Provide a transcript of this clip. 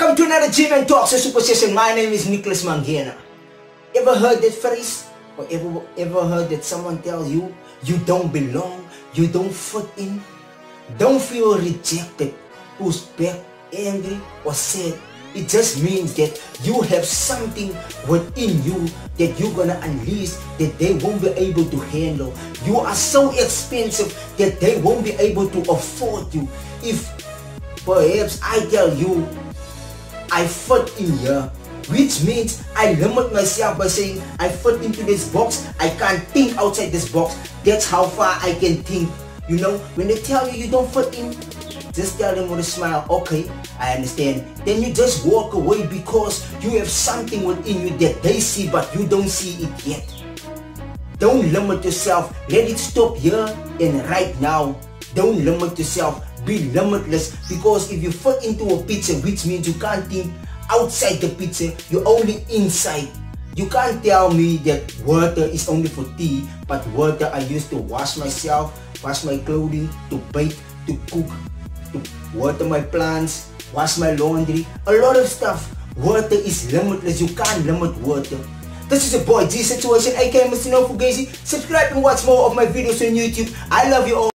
Welcome to another Gym and Talks Super Session. My name is Nicholas Mangena. Ever heard that phrase? Or ever heard that someone tells you, you don't belong, you don't fit in? Don't feel rejected, pushed back, angry or sad. It just means that you have something within you that you're gonna unleash that they won't be able to handle. You are so expensive that they won't be able to afford you. If perhaps I tell you, I fit in here, which means I limit myself by saying I fit into this box, I can't think outside this box. That's how far I can think. You know, when they tell you you don't fit in, just tell them with a smile, okay, I understand. Then you just walk away because you have something within you that they see but you don't see it yet. Don't limit yourself. Let it stop here and right now. Don't limit yourself. Be limitless, because if you fit into a picture, which means you can't think outside the picture, you're only inside. You can't tell me that water is only for tea, but water I use to wash myself, wash my clothing, to bake, to cook, to water my plants, wash my laundry, a lot of stuff. Water is limitless. You can't limit water. This is your boy G Situation, aka Mr. No Fugazi. Subscribe and watch more of my videos on YouTube. I love you all.